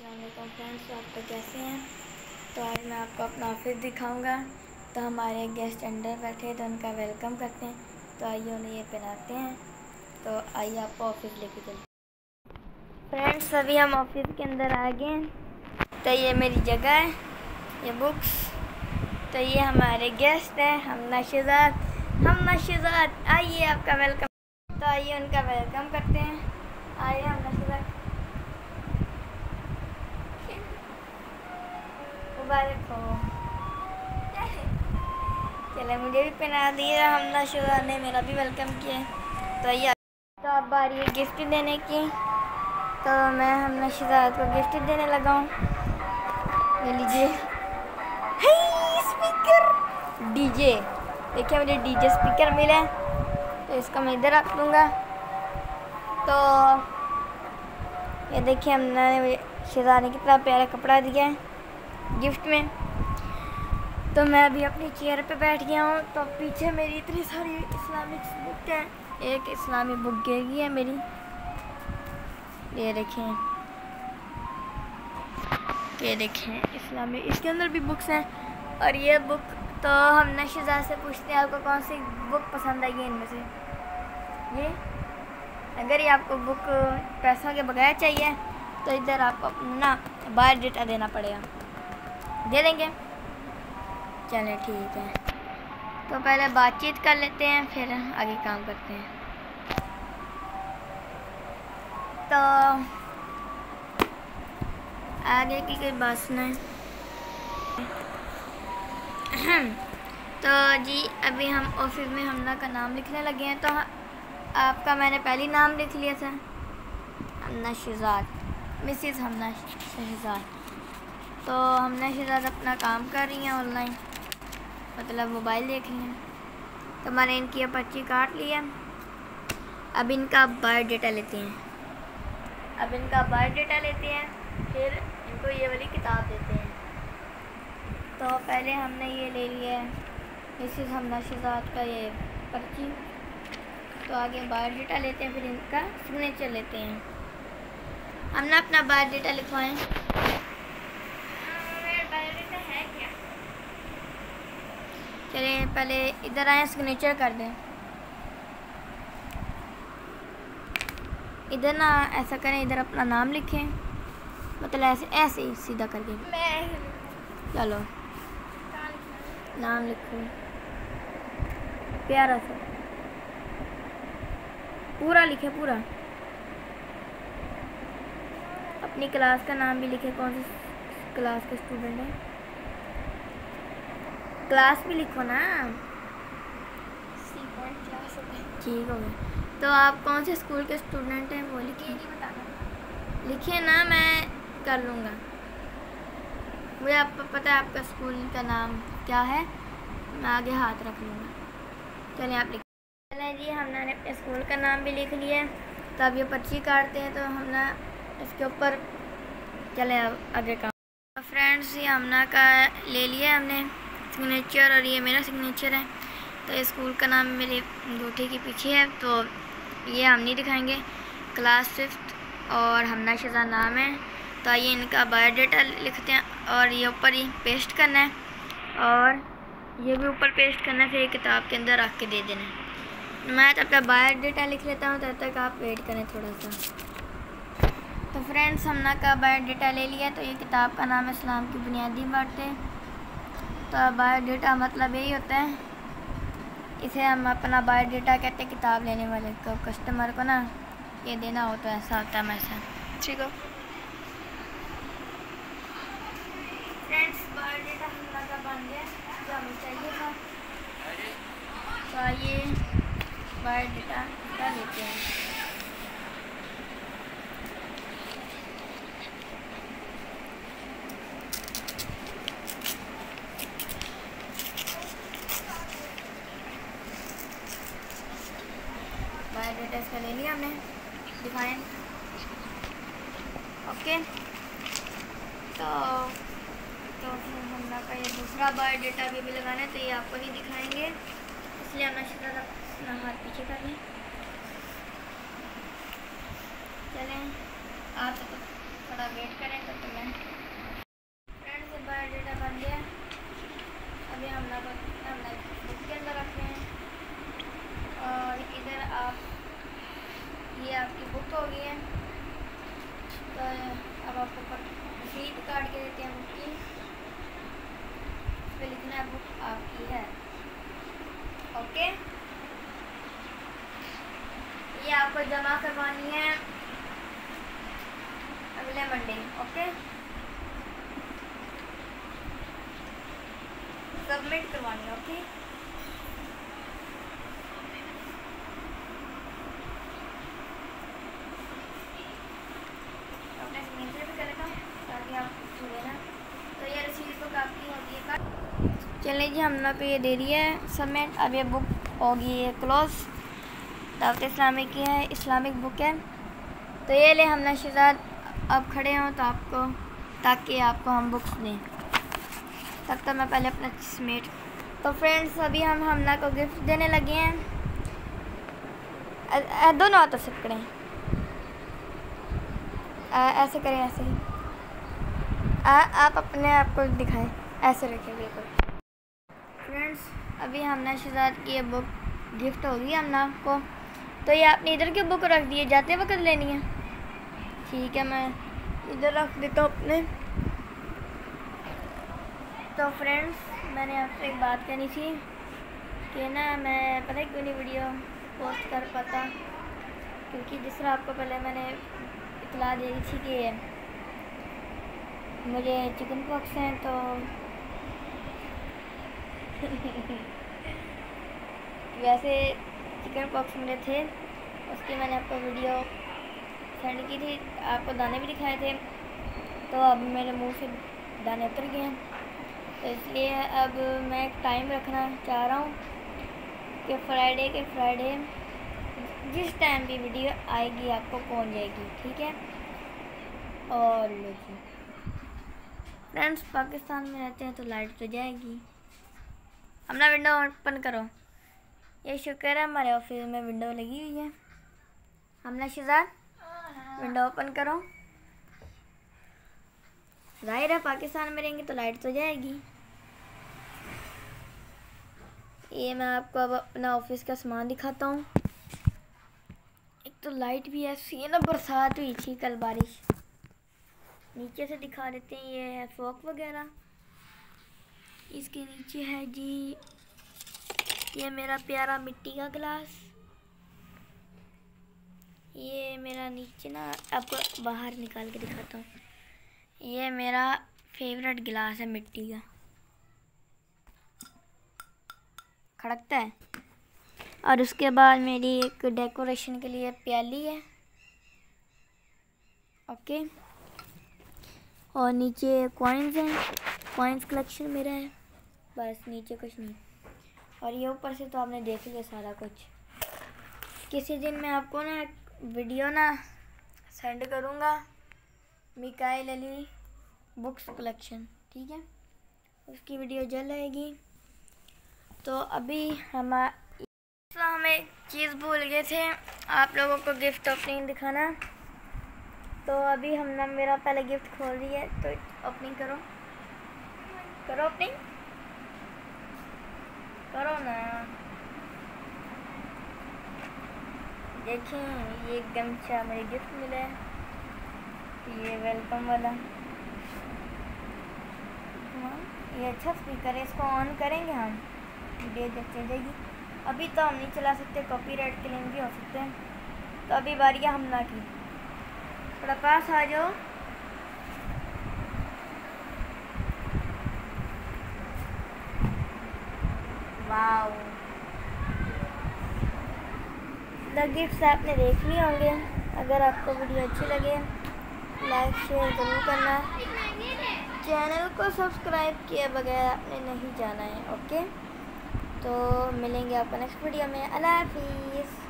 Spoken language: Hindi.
अस्सलामुअलैकुम फ्रेंड्स, तो आप तो कैसे हैं। तो आज मैं आपको अपना ऑफिस दिखाऊंगा। तो हमारे गेस्ट अंदर बैठे तो उनका वेलकम करते हैं। तो आइए उन्हें ये पहनाते हैं। तो आइए आपको ऑफिस लेके चलते हैं। फ्रेंड्स, अभी हम ऑफिस के अंदर आ गए हैं। तो ये मेरी जगह है, ये बुक्स। तो ये हमारे गेस्ट हैं, हमना शहजाद। आइए आपका वेलकम। तो आइए उनका वेलकम करते हैं। आइए हमना शहजाद, मुबारक हो। चले, मुझे भी पहना दिया हमना शहजाद ने, मेरा भी वेलकम किया। तो ये तो अब बारी है गिफ्ट देने की। तो मैं हमना शहजाद को गिफ्ट देने लगा हूँ। ये लीजिए, स्पीकर डीजे। देखिए मुझे डीजे स्पीकर मिला है, तो इसको मैं इधर रख लूँगा। तो ये देखिए हमने शहजाद ने कितना प्यारा कपड़ा दिया है गिफ्ट में। तो मैं अभी अपनी चेयर पे बैठ गया हूँ। तो पीछे मेरी इतनी सारी इस्लामिक बुक है। एक इस्लामिक बुक गिरी है मेरी, ये देखें, इस्लामिक, इसके अंदर भी बुक्स हैं। और ये बुक, तो हम शहजाद से पूछते हैं आपको कौन सी बुक पसंद आई है इनमें से। ये अगर ये आपको बुक पैसों के बगैर चाहिए तो इधर आपको अपना बायोडाटा देना पड़ेगा, दे देंगे। चलें ठीक है, तो पहले बातचीत कर लेते हैं, फिर आगे काम करते हैं। तो आगे की कोई बात सुनाए। तो जी अभी हम ऑफिस में हमना का नाम लिखने लगे हैं। तो आपका मैंने पहली नाम लिख लिया था, हमना शहजाद, मिसेस हमना शहजाद। तो हमना शहजाद अपना काम कर रही हैं ऑनलाइन, मतलब मोबाइल देख रही हैं। तो मैंने इनकी ये पर्ची काट लिया। अब इनका बायोडाटा लेते हैं। फिर इनको ये वाली किताब देते हैं। तो पहले हमने ये ले लिया है मिसेस हमना शहजाद का ये पर्ची। तो आगे बायोडाटा लेते हैं, फिर इनका सिग्नेचर लेते हैं। हमने अपना बायोडाटा लिखवाएं। बायोडाटा है क्या? चलिए पहले इधर आए, सिग्नेचर कर दें। इधर ना ऐसा करें, इधर अपना नाम लिखें, मतलब ऐसे ही सीधा करके। चलो नाम लिखो प्यारा सा, पूरा लिखे, पूरा। अपनी क्लास का नाम भी लिखे, कौन सी क्लास के स्टूडेंट है, क्लास भी लिखो ना। ठीक हो गया। तो आप कौन से स्कूल के स्टूडेंट हैं वो लिखिए। लिखिए ना, मैं कर लूँगा। मुझे आपको पता है आपका स्कूल का नाम क्या है, मैं आगे हाथ रख लूँगा। चलिए आप लिखिए। चलिए जी, हमने अपने स्कूल का नाम भी लिख लिया। तो अब ये पर्ची काटते हैं, तो हमने इसके ऊपर चले अब आगे काम। तो फ्रेंड्स, ये हमना का ले लिया हमने सिग्नेचर, और ये मेरा सिग्नेचर है। तो स्कूल का नाम मेरे अंगूठे के पीछे है, तो ये हम नहीं दिखाएंगे। क्लास 5th और हमना शहजाद नाम है। तो आइए इनका बायोडाटा लिखते हैं, और ये ऊपर ही पेस्ट करना है, और ये भी ऊपर पेस्ट करना है, फिर एक किताब के अंदर रख के दे देना है। मैं तब तक बायोडाटा लिख लेता हूँ, तब तक आप वेट करें थोड़ा सा। तो फ्रेंड्स, हमना का बायोडाटा ले लिया। तो ये किताब का नाम है इस्लाम की बुनियादी बातें। तो बायोडाटा मतलब यही होता है, इसे हम अपना बायोडाटा कहते हैं किताब लेने वाले को, कस्टमर को ना ये देना हो तो ऐसा होता है हमेशा। ठीक है फ्रेंड्स, बायोडाटा हमला का बन गया जो हमें चाहिए था। तो ये बायोडाटा का लेते हैं। बायोडाटा इसका ले लिया हमने, डिफाइन। ओके, तो फिर हमला का ये दूसरा बायोडाटा भी लगाना है। तो ये आपको नहीं दिखाएंगे, इसलिए हमने शहजाद अपना हाथ पीछे कर लें। चलें आप तो थोड़ा वेट करें तो मैं फ्रेंड्स बायोडाटा बन गया। अभी हम बुक के अंदर रखते हैं और इधर आप ये आपकी बुक हो गई है। तो अब आपको रसीद काट के देते हैं बुक की, इस पर लिखना है बुक आपकी है। ओके, ये आपको जमा करवानी है अगले मंडे। ओके, सबमिट करवानी है। ओके, अपने सिग्नेचर भी करेगा ताकि आप छूए ना। तो ये रसीद बुक आपकी होगी है। चलिए जी, हमने पे ये दे दिया है सबमिट। अब ये बुक होगी ये क्लोज। दावत इस्लामिक की है, इस्लामिक बुक है। तो ये ले हमने शहजाद अब खड़े हों तो आपको, ताकि आपको हम बुक्स दें। तब तक मैं पहले अपना समेट। तो फ्रेंड्स अभी हम हमना को गिफ्ट देने लगे हैं। दोनों हाथों से पकड़ें, ऐसे करें, ऐसे ही आप अपने आप को दिखाएं, ऐसे रखें बिल्कुल। फ्रेंड्स अभी हमने शहजाद की ये बुक गिफ्ट होगी हमना आपको। तो ये आपने इधर की बुक रख दी है, जाते वक्त लेनी है। ठीक है, मैं इधर रख देता हूँ अपने। तो फ्रेंड्स मैंने आपसे एक बात कहनी थी कि ना मैं पता है क्यों नहीं वीडियो पोस्ट कर पाता, क्योंकि जिस तरह आपको पहले मैंने इतला दे दी थी कि मुझे चिकन पॉक्स हैं। तो वैसे चिकन पॉक्स मुझे थे, उसकी मैंने आपको वीडियो सेंड की थी, आपको दाने भी दिखाए थे। तो अब मेरे मुंह से दाने उतर गए हैं। तो इसलिए अब मैं एक टाइम रखना चाह रहा हूँ कि फ्राइडे के फ्राइडे जिस टाइम भी वीडियो आएगी आपको पहुँच जाएगी। ठीक है। और लीजिए फ्रेंड्स, पाकिस्तान में रहते हैं तो लाइट तो जाएगी। अपना विंडो ओपन करो। ये शुक्र है हमारे ऑफिस में विंडो लगी हुई है। हमने शहजाद विंडो ओपन करो। जाहिर है पाकिस्तान में रहेंगे तो लाइट तो जाएगी। ये मैं आपको अब अपना ऑफिस का सामान दिखाता हूँ। एक तो लाइट भी ऐसी है ना, बरसात हुई थी कल, बारिश। नीचे से दिखा देते हैं, ये है फोक वगैरह। इसके नीचे है जी ये मेरा प्यारा मिट्टी का गिलास। ये मेरा नीचे ना आपको बाहर निकाल के दिखाता हूँ। ये मेरा फेवरेट गिलास है मिट्टी का, खड़कता है। और उसके बाद मेरी एक डेकोरेशन के लिए प्याली है। ओके, और नीचे कॉइन्स हैं, कॉइन्स कलेक्शन मेरा है। बस नीचे कुछ नहीं। और ये ऊपर से तो आपने देख लिया सारा कुछ। किसी दिन मैं आपको ना वीडियो ना सेंड करूँगा, मिकाइल अली बुक्स कलेक्शन। ठीक है, उसकी वीडियो जल्द आएगी। तो अभी हम एक चीज़ भूल गए थे आप लोगों को गिफ्ट ओपनिंग दिखाना। तो अभी हमने मेरा पहले गिफ्ट खोल दिया है, तो ओपनिंग करो, करो ओपनिंग करो ना। देखें ये गमछा मेरे गिफ्ट मिला है, ये वेलकम वाला। ये अच्छा स्पीकर है, इसको ऑन करेंगे हम, वीडियो जब चल जाएगी। अभी तो हम नहीं चला सकते, कॉपीराइट क्लेम भी हो सकते हैं। तो अभी बारी है हमना की, थोड़ा पास आ जाओ। वाओ, द गिफ्ट्स आपने देख लिए होंगे। अगर आपको वीडियो अच्छी लगे लाइक शेयर ज़रूर करना। चैनल को सब्सक्राइब किए बगैर आपने नहीं जाना है। ओके, तो मिलेंगे आपको नेक्स्ट वीडियो में। अल्लाह हाफिज़।